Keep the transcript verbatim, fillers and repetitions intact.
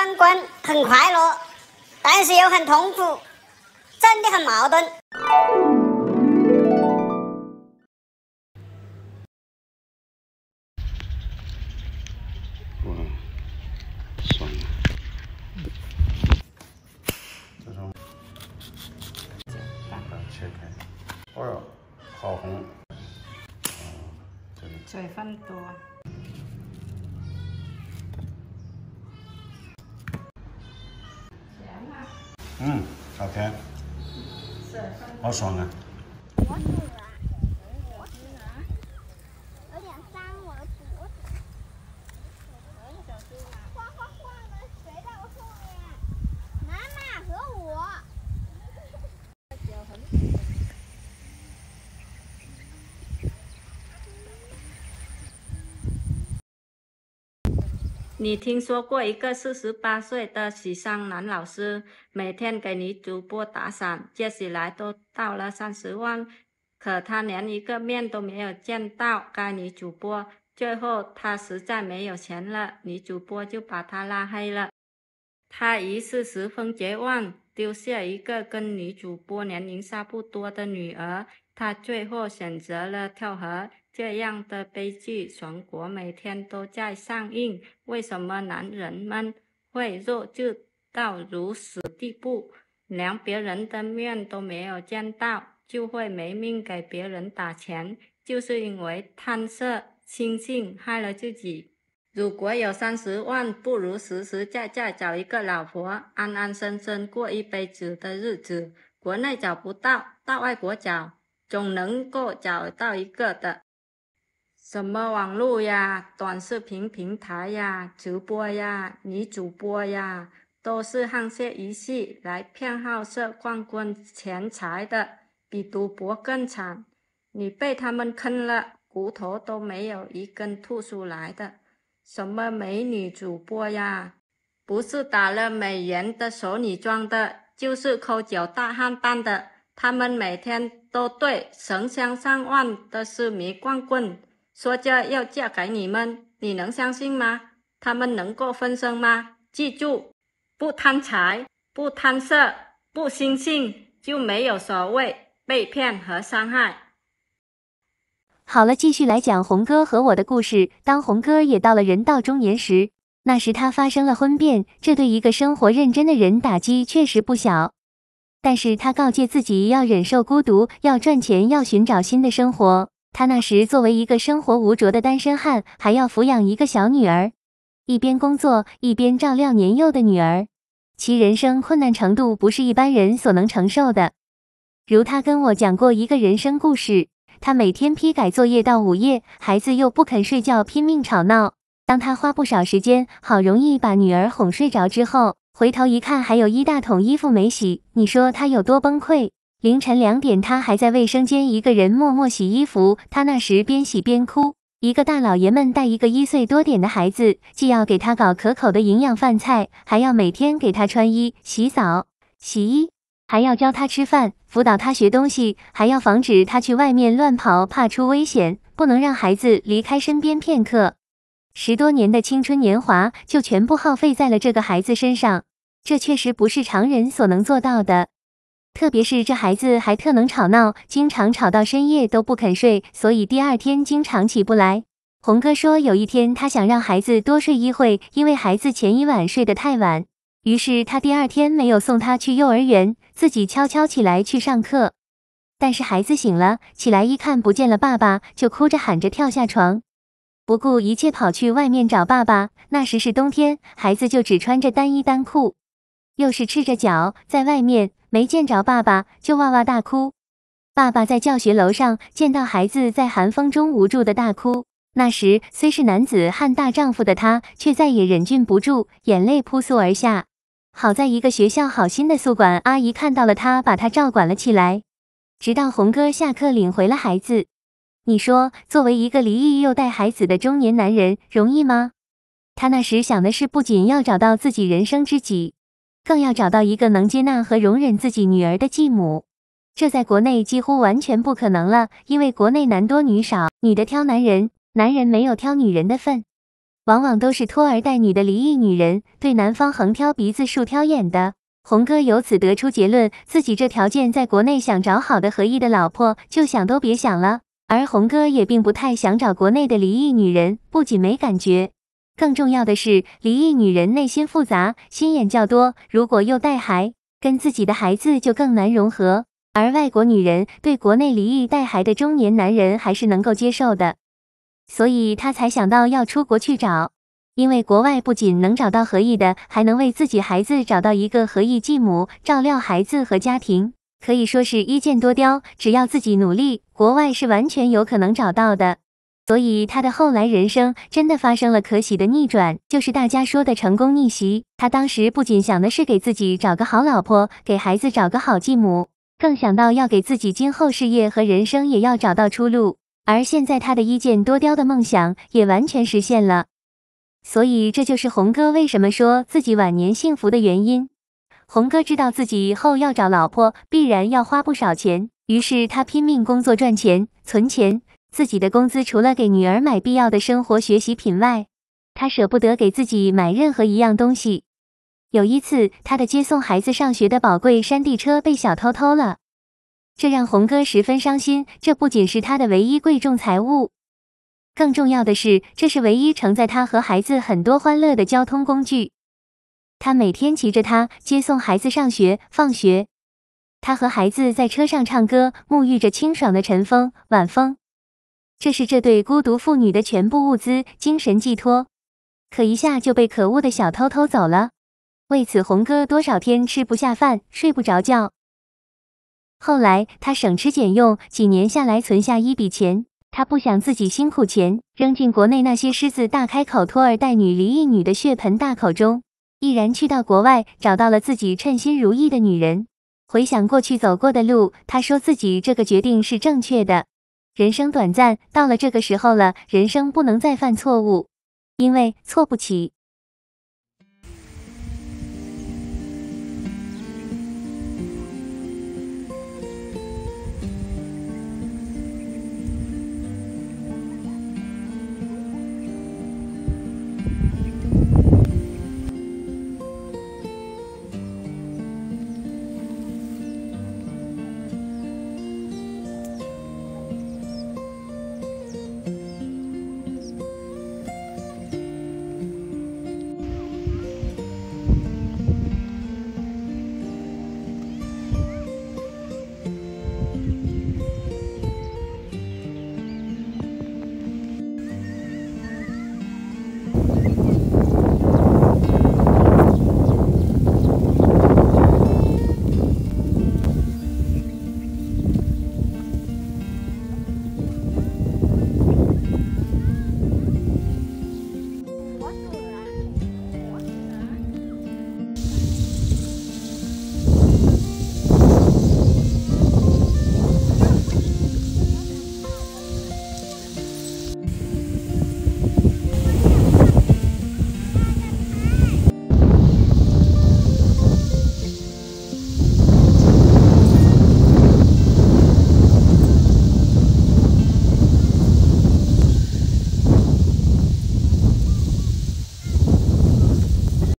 光棍很快乐，但是又很痛苦，真的很矛盾。 哇，酸了。这种，把它切开。哦哟，好红。哦，这个。 水分多。 嗯，好甜，好爽啊！ 我煮了，我煮了，有点伤我的脖子。晃晃晃的，谁在我后面？妈妈和我。 你听说过一个四十八岁的许尚南老师，每天给女主播打伞，借起来都到了三十万，可他连一个面都没有见到该女主播。最后他实在没有钱了，女主播就把他拉黑了。他于是十分绝望，丢下一个跟女主播年龄差不多的女儿。他最后选择了跳河。 这样的悲剧，全国每天都在上映。为什么男人们会弱智到如此地步，连别人的面都没有见到，就会没命给别人打钱？就是因为贪色心性害了自己。如果有三十万，不如实实在在找一个老婆，安安生生过一辈子的日子。国内找不到，到外国找，总能够找到一个的。 什么网络呀、短视频平台呀、直播呀、女主播呀，都是沆瀣一气来骗好色光棍钱财的，比赌博更惨。你被他们坑了，骨头都没有一根吐出来的。什么美女主播呀，不是打了美颜的手女装的，就是抠脚大汉蛋的。他们每天都对成千上万的私迷光棍。 说着要嫁给你们，你能相信吗？他们能够分身吗？记住，不贪财，不贪色，不心性，就没有所谓被骗和伤害。 好了，继续来讲红哥和我的故事。当红哥也到了人到中年时，那时他发生了婚变，这对一个生活认真的人打击确实不小。但是他告诫自己要忍受孤独，要赚钱，要寻找新的生活。 他那时作为一个生活无着的单身汉，还要抚养一个小女儿，一边工作一边照料年幼的女儿，其人生困难程度不是一般人所能承受的。如他跟我讲过一个人生故事，他每天批改作业到午夜，孩子又不肯睡觉，拼命吵闹。当他花不少时间，好容易把女儿哄睡着之后，回头一看，还有一大桶衣服没洗，你说他有多崩溃？ 凌晨两点，他还在卫生间一个人默默洗衣服。他那时边洗边哭。一个大老爷们带一个一岁多点的孩子，既要给他搞可口的营养饭菜，还要每天给他穿衣、洗澡、洗衣，还要教他吃饭，辅导他学东西，还要防止他去外面乱跑，怕出危险，不能让孩子离开身边片刻。十多年的青春年华就全部耗费在了这个孩子身上，这确实不是常人所能做到的。 特别是这孩子还特能吵闹，经常吵到深夜都不肯睡，所以第二天经常起不来。红哥说，有一天他想让孩子多睡一会，因为孩子前一晚睡得太晚，于是他第二天没有送他去幼儿园，自己悄悄起来去上课。但是孩子醒了，起来一看不见了爸爸，就哭着喊着跳下床，不顾一切跑去外面找爸爸。那时是冬天，孩子就只穿着单衣单裤，又是赤着脚在外面。 没见着爸爸，就哇哇大哭。爸爸在教学楼上见到孩子在寒风中无助的大哭，那时虽是男子汉大丈夫的他，却再也忍俊不住，眼泪扑簌而下。好在一个学校好心的宿管阿姨看到了他，把他照管了起来，直到红哥下课领回了孩子。你说，作为一个离异又带孩子的中年男人，容易吗？他那时想的是，不仅要找到自己人生知己。 更要找到一个能接纳和容忍自己女儿的继母，这在国内几乎完全不可能了，因为国内男多女少，女的挑男人，男人没有挑女人的份。 往往都是拖儿带女的离异女人，对男方横挑鼻子竖挑眼的。洪哥由此得出结论，自己这条件在国内想找好的合意的老婆，就想都别想了。而洪哥也并不太想找国内的离异女人，不仅没感觉，更重要的是，离异女人内心复杂，心眼较多，如果又带孩，跟自己的孩子就更难融合。而外国女人对国内离异带孩的中年男人还是能够接受的，所以他才想到要出国去找。因为国外不仅能找到合意的，还能为自己孩子找到一个合意继母，照料孩子和家庭，可以说是一箭多雕，只要自己努力，国外是完全有可能找到的。所以他的后来人生真的发生了可喜的逆转，就是大家说的成功逆袭。他当时不仅想的是给自己找个好老婆，给孩子找个好继母，更想到要给自己今后事业和人生也要找到出路。而现在他的一箭多雕的梦想也完全实现了。所以这就是洪哥为什么说自己晚年幸福的原因。洪哥知道自己以后要找老婆必然要花不少钱，于是他拼命工作赚钱存钱，自己的工资除了给女儿买必要的生活学习品外，他舍不得给自己买任何一样东西。有一次，他的接送孩子上学的宝贵山地车被小偷偷了，这让洪哥十分伤心，这不仅是他的唯一贵重财物，更重要的是，这是唯一承载他和孩子很多欢乐的交通工具。他每天骑着它接送孩子上学、放学。他和孩子在车上唱歌，沐浴着清爽的晨风、晚风。这是这对孤独妇女的全部物资、精神寄托。可一下就被可恶的小偷偷走了。为此，洪哥多少天吃不下饭，睡不着觉。后来他省吃俭用，几年下来存下一笔钱。他不想自己辛苦钱扔进国内那些狮子大开口拖儿带女离异女的血盆大口中，毅然去到国外，找到了自己称心如意的女人。回想过去走过的路，他说自己这个决定是正确的。人生短暂，到了这个时候了，人生不能再犯错误，因为错不起。